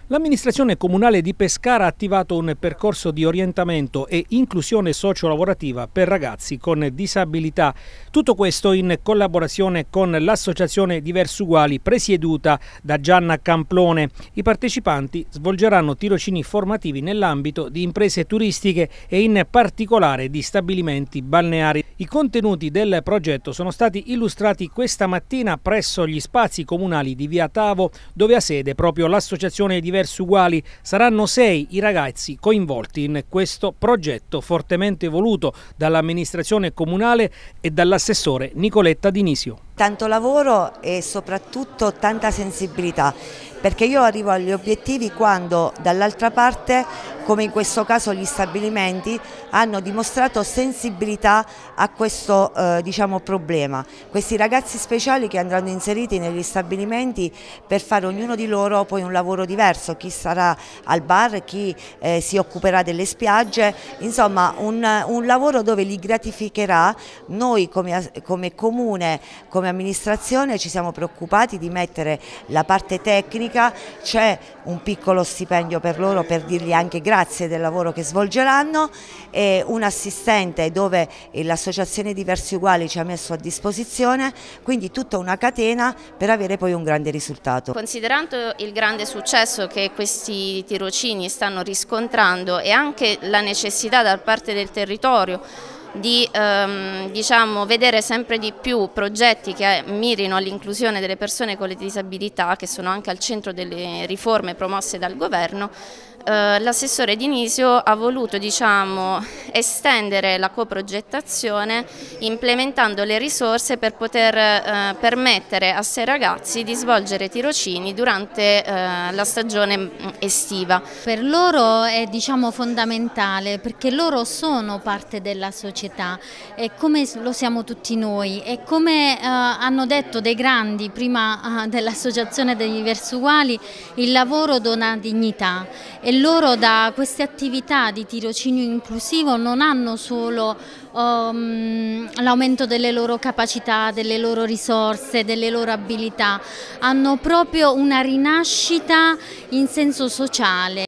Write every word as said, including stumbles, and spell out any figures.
L'amministrazione comunale di Pescara ha attivato un percorso di orientamento e inclusione sociolavorativa per ragazzi con disabilità. Tutto questo in collaborazione con l'associazione Diversi Uguali presieduta da Gianna Camplone. I partecipanti svolgeranno tirocini formativi nell'ambito di imprese turistiche e in particolare di stabilimenti balneari. I contenuti del progetto sono stati illustrati questa mattina presso gli spazi comunali di Via Tavo, dove ha sede proprio l'associazione Diversi Uguali. Saranno sei i ragazzi coinvolti in questo progetto fortemente voluto dall'amministrazione comunale e dall'assessore Nicoletta Dinisio. Tanto lavoro e soprattutto tanta sensibilità, perché io arrivo agli obiettivi quando dall'altra parte, come in questo caso gli stabilimenti, hanno dimostrato sensibilità a questo eh, diciamo, problema. Questi ragazzi speciali che andranno inseriti negli stabilimenti per fare ognuno di loro poi un lavoro diverso, chi sarà al bar, chi eh, si occuperà delle spiagge, insomma un, un lavoro dove li gratificherà. Noi come, come comune, come amministrazione ci siamo preoccupati di mettere la parte tecnica, c'è un piccolo stipendio per loro per dirgli anche grazie del lavoro che svolgeranno, e un assistente dove l'associazione Diversi Uguali ci ha messo a disposizione, quindi tutta una catena per avere poi un grande risultato. Considerando il grande successo che questi tirocini stanno riscontrando e anche la necessità da parte del territorio di ehm, diciamo, vedere sempre di più progetti che mirino all'inclusione delle persone con le disabilità, che sono anche al centro delle riforme promosse dal governo, eh, l'assessore Dinisio ha voluto diciamo, estendere la coprogettazione implementando le risorse per poter eh, permettere a sei ragazzi di svolgere tirocini durante eh, la stagione estiva. Per loro è diciamo, fondamentale, perché loro sono parte della società, e come lo siamo tutti noi, e come eh, hanno detto dei grandi prima eh, dell'associazione dei Diversi Uguali, il lavoro dona dignità, e loro da queste attività di tirocinio inclusivo non hanno solo um, l'aumento delle loro capacità, delle loro risorse, delle loro abilità, hanno proprio una rinascita in senso sociale,